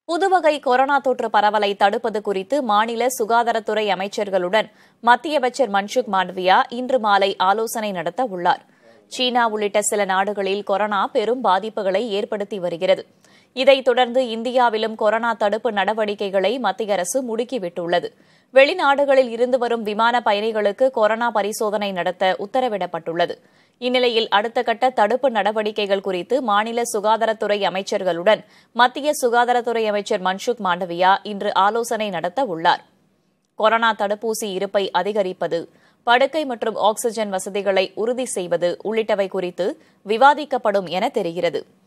புதுவகை corona தொற்று பரவலை தடுப்பது குறித்து மாநில சுகாதாரத்துறை அமைச்சர்களுடன் மத்திய அமைச்சர் மன்சுக் மாண்டவியா இன்று மாலை ஆலோசனை நடத்த உள்ளார். சீனா உள்ளிட்ட சில நாடுகளில் கொரோனா பெரும் பாதிப்புகளை ஏற்படுத்தி வருகிறது. இதைத் தொடர்ந்து இந்தியாவிலும் கொரோனா தடுப்பு நடவடிக்கைகளை மத்திய அரசு முடுக்கிவிட்டுள்ளது. வெளிநாடுகளில் இருந்து வரும் விமான பயணிகளுக்கு கொரோனா பரிசோதனை நடத்த உத்தரவிடப்பட்டுள்ளது. இந்நிலையில் அடுத்த கட்ட தடுப்பு நடவடிக்கைகள் குறித்து மாநில சுகாதாரத்துறை அமைச்சர்களுடன் மத்திய சுகாதாரத்துறை அமைச்சர் மன்சுக் மாண்டவியா இன்று ஆலோசனை நடத்த உள்ளார். கொரோனா தடுப்பூசி இருப்பை அதிகரிப்பது, படுக்கை மற்றும் ஆக்ஸிஜன் வசதிகளை உறுதி செய்வது உள்ளிட்டவை குறித்து விவாதிக்கப்படும் என தெரிகிறது.